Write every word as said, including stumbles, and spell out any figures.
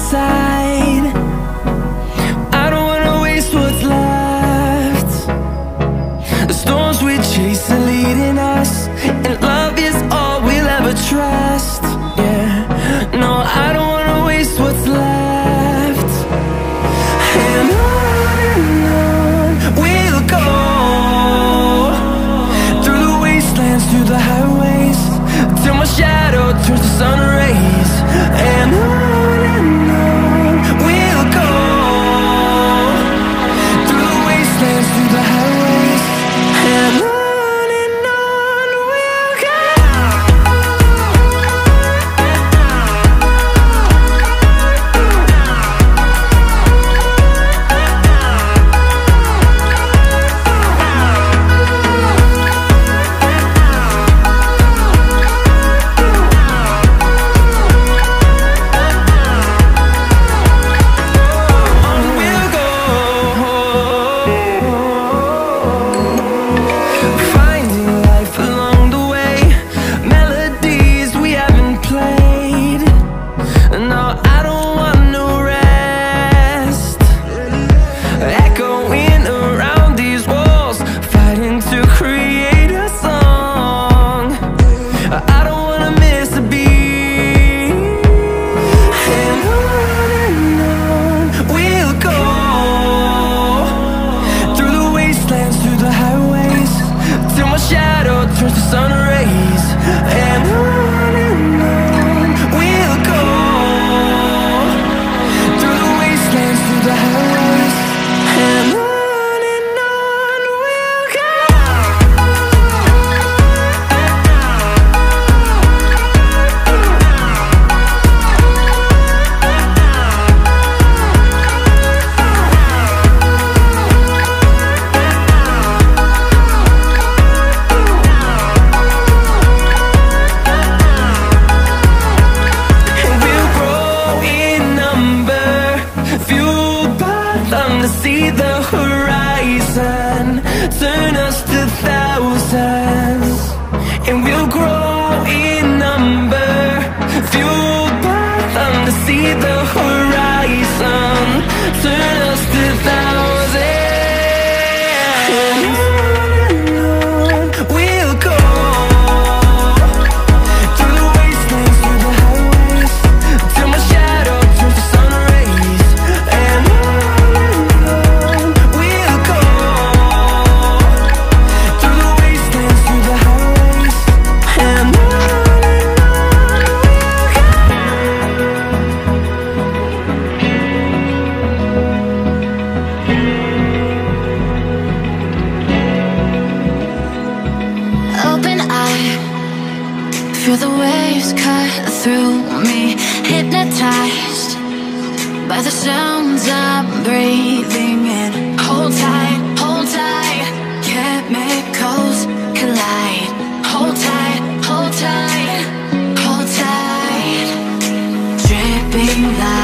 inside. I don't wanna waste what's left. The storms we chase are leading us, and love is all we'll ever trust. Yeah, no, I don't wanna waste what's left. And on and on we'll go, through the wastelands, through the highways, till my shadow turns to sun rays. And on and on we'll go, through the wastelands, through the highways, and on. Turns to sun rays, and on and on we'll go, through the wastelands, through the highways, and on and on we'll go. To see the horizon, turn us to thousands, and we'll grow in number, fueled by them. To see the horizon, turn us to thousands, and on and on we'll go, through the wastelands, through the highways, till my shadow turns to sun rays, and on. Feel the waves cut through me, hypnotized by the sounds I'm breathing in. Hold tight, hold tight, chemicals collide. Hold tight, hold tight, hold tight, dripping light.